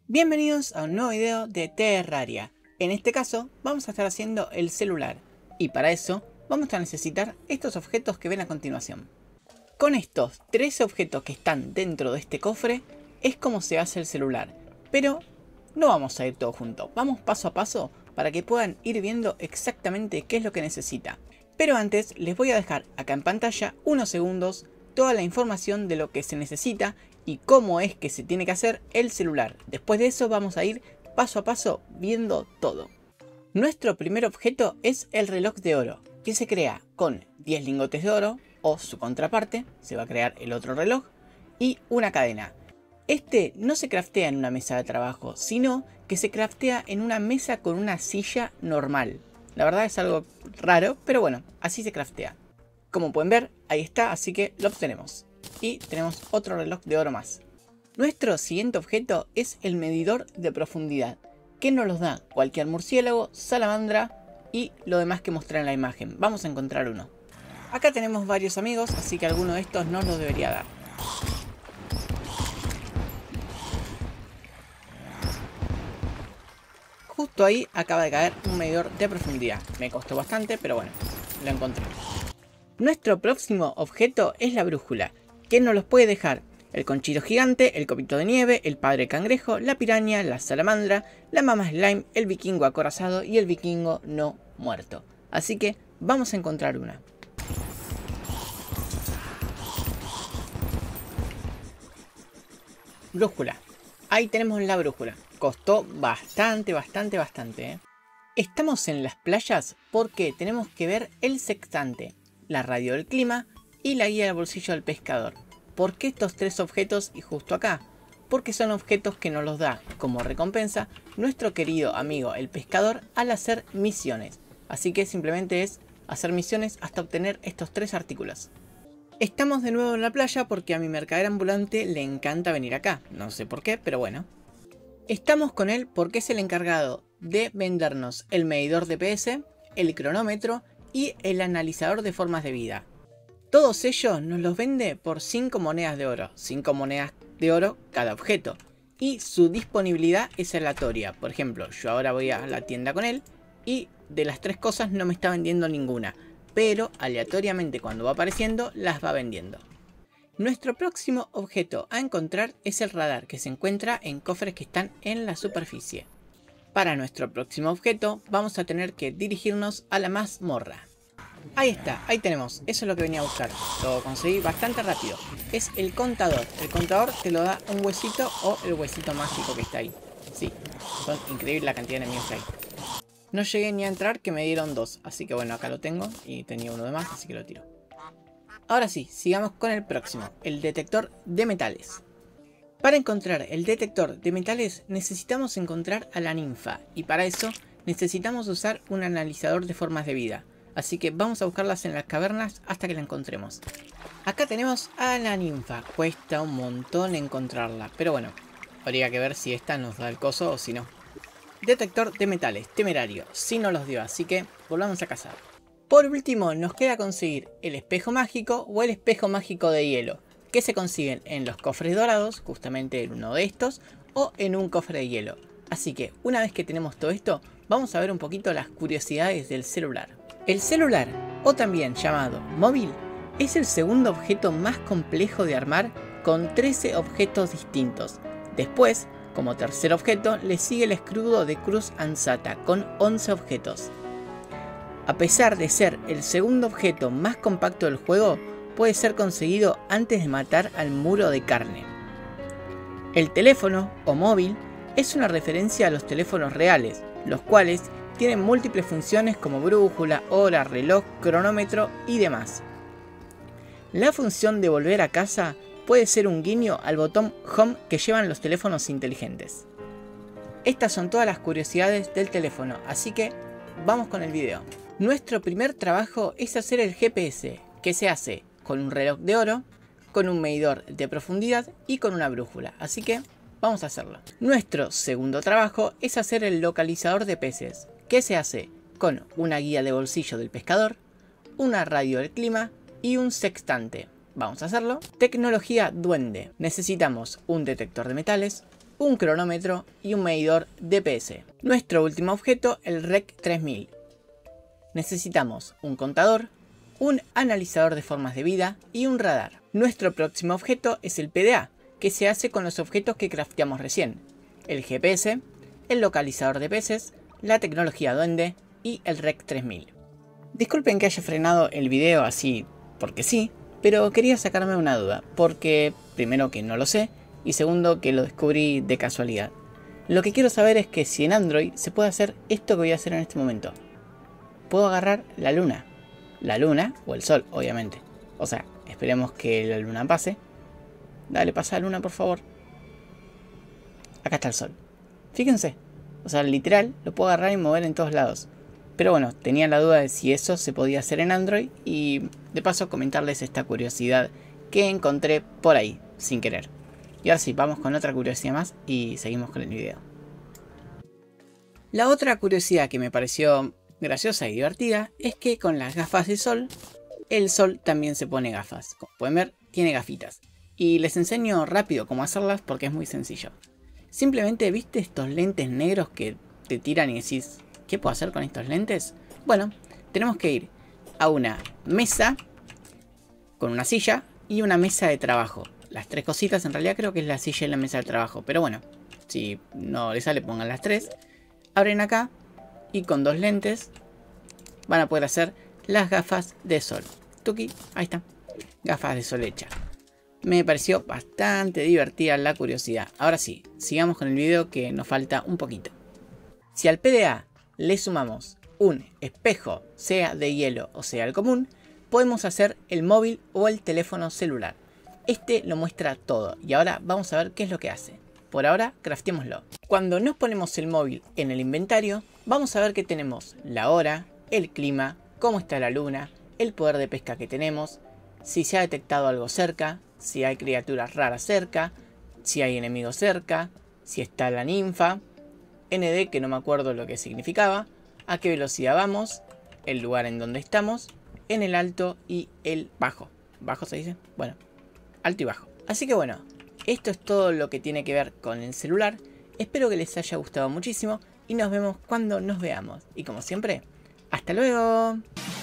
Bienvenidos a un nuevo video de Terraria. En este caso vamos a estar haciendo el celular y para eso vamos a necesitar estos objetos que ven a continuación. Con estos 13 objetos que están dentro de este cofre es como se hace el celular, pero no vamos a ir todo juntos, vamos paso a paso para que puedan ir viendo exactamente qué es lo que necesita. Pero antes les voy a dejar acá en pantalla unos segundos toda la información de lo que se necesita y cómo es que se tiene que hacer el celular. Después de eso vamos a ir paso a paso viendo todo. Nuestro primer objeto es el reloj de oro, que se crea con 10 lingotes de oro o su contraparte, se va a crear el otro reloj, y una cadena. Este no se craftea en una mesa de trabajo, sino que se craftea en una mesa con una silla normal. La verdad es algo raro, pero bueno, así se craftea. Como pueden ver, ahí está, así que lo obtenemos. Y tenemos otro reloj de oro más. Nuestro siguiente objeto es el medidor de profundidad, que nos los da cualquier murciélago, salamandra y lo demás que mostré en la imagen. Vamos a encontrar uno. Acá tenemos varios amigos, así que alguno de estos nos los debería dar. Justo ahí acaba de caer un medidor de profundidad. Me costó bastante, pero bueno, lo encontré. Nuestro próximo objeto es la brújula, que nos los puede dejar el conchito gigante, el copito de nieve, el padre cangrejo, la piraña, la salamandra, la mamá slime, el vikingo acorazado y el vikingo no muerto. Así que vamos a encontrar una. Brújula. Ahí tenemos la brújula. Costó bastante, ¿eh? Estamos en las playas porque tenemos que ver el sextante, la radio del clima y la guía del bolsillo del pescador. ¿Por qué estos tres objetos y justo acá? Porque son objetos que nos los da como recompensa nuestro querido amigo el pescador al hacer misiones. Así que simplemente es hacer misiones hasta obtener estos tres artículos. Estamos de nuevo en la playa porque a mi mercader ambulante le encanta venir acá. No sé por qué, pero bueno. Estamos con él porque es el encargado de vendernos el medidor de PS, el cronómetro y el analizador de formas de vida. Todos ellos nos los vende por 5 monedas de oro. 5 monedas de oro cada objeto. Y su disponibilidad es aleatoria. Por ejemplo, yo ahora voy a la tienda con él y de las tres cosas no me está vendiendo ninguna. Pero aleatoriamente cuando va apareciendo las va vendiendo. Nuestro próximo objeto a encontrar es el radar, que se encuentra en cofres que están en la superficie. Para nuestro próximo objeto vamos a tener que dirigirnos a la mazmorra. Ahí está, ahí tenemos, eso es lo que venía a buscar. Lo conseguí bastante rápido. Es el contador. El contador te lo da un huesito o el huesito mágico que está ahí. Sí, son increíbles la cantidad de enemigos que hay. No llegué ni a entrar, que me dieron 2. Así que bueno, acá lo tengo y tenía uno de más, así que lo tiro. Ahora sí, sigamos con el próximo, el detector de metales. Para encontrar el detector de metales necesitamos encontrar a la ninfa. Y para eso necesitamos usar un analizador de formas de vida. Así que vamos a buscarlas en las cavernas hasta que la encontremos. Acá tenemos a la ninfa. Cuesta un montón encontrarla. Pero bueno, habría que ver si esta nos da el coso o si no. Detector de metales, temerario. Sí nos los dio, así que volvamos a cazar. Por último nos queda conseguir el espejo mágico o el espejo mágico de hielo. Que se consiguen en los cofres dorados, justamente en uno de estos, o en un cofre de hielo. Así que una vez que tenemos todo esto, vamos a ver un poquito las curiosidades del celular. El celular, o también llamado móvil, es el segundo objeto más complejo de armar con 13 objetos distintos. Después, como tercer objeto, le sigue el escudo de Cruz Ansata con 11 objetos. A pesar de ser el segundo objeto más compacto del juego, puede ser conseguido antes de matar al muro de carne. El teléfono, o móvil, es una referencia a los teléfonos reales, los cuales tienen múltiples funciones como brújula, hora, reloj, cronómetro y demás. La función de volver a casa puede ser un guiño al botón Home que llevan los teléfonos inteligentes. Estas son todas las curiosidades del teléfono, así que vamos con el video. Nuestro primer trabajo es hacer el GPS, que se hace con un reloj de oro, con un medidor de profundidad y con una brújula, así que vamos a hacerlo. Nuestro segundo trabajo es hacer el localizador de peces, que se hace con una guía de bolsillo del pescador, una radio del clima y un sextante. Vamos a hacerlo. Tecnología duende. Necesitamos un detector de metales, un cronómetro y un medidor DPS. Nuestro último objeto, el REC 3000. Necesitamos un contador, un analizador de formas de vida y un radar. Nuestro próximo objeto es el PDA, que se hace con los objetos que crafteamos recién. El GPS, el localizador de peces, la tecnología duende y el REC 3000. Disculpen que haya frenado el video así porque sí, pero quería sacarme una duda, porque primero que no lo sé y segundo que lo descubrí de casualidad. Lo que quiero saber es que si en Android se puede hacer esto que voy a hacer en este momento. Puedo agarrar la luna o el sol obviamente, o sea, esperemos que la luna pase. Dale, pasa la luna por favor. Acá está el sol. Fíjense, o sea, literal lo puedo agarrar y mover en todos lados. Pero bueno, tenía la duda de si eso se podía hacer en Android y de paso comentarles esta curiosidad que encontré por ahí, sin querer. Y ahora sí, vamos con otra curiosidad más y seguimos con el video. La otra curiosidad que me pareció graciosa y divertida es que con las gafas de sol, el sol también se pone gafas. Como pueden ver, tiene gafitas. Y les enseño rápido cómo hacerlas porque es muy sencillo. Simplemente, ¿viste estos lentes negros que te tiran y decís, ¿qué puedo hacer con estos lentes? Bueno, tenemos que ir a una mesa con una silla y una mesa de trabajo. Las tres cositas en realidad creo que es la silla y la mesa de trabajo. Pero bueno, si no les sale pongan las tres. Abren acá y con dos lentes van a poder hacer las gafas de sol. Tuki, ahí está. Gafas de sol hechas. Me pareció bastante divertida la curiosidad. Ahora sí, sigamos con el video que nos falta un poquito. Si al PDA le sumamos un espejo, sea de hielo o sea el común, podemos hacer el móvil o el teléfono celular. Este lo muestra todo y ahora vamos a ver qué es lo que hace. Por ahora, craftémoslo. Cuando nos ponemos el móvil en el inventario, vamos a ver que tenemos la hora, el clima, cómo está la luna, el poder de pesca que tenemos, si se ha detectado algo cerca, si hay criaturas raras cerca, si hay enemigos cerca, si está la ninfa, ND que no me acuerdo lo que significaba, a qué velocidad vamos, el lugar en donde estamos, en el alto y el bajo. ¿Bajo se dice? Bueno, alto y bajo. Así que bueno, esto es todo lo que tiene que ver con el celular. Espero que les haya gustado muchísimo y nos vemos cuando nos veamos. Y como siempre, ¡hasta luego!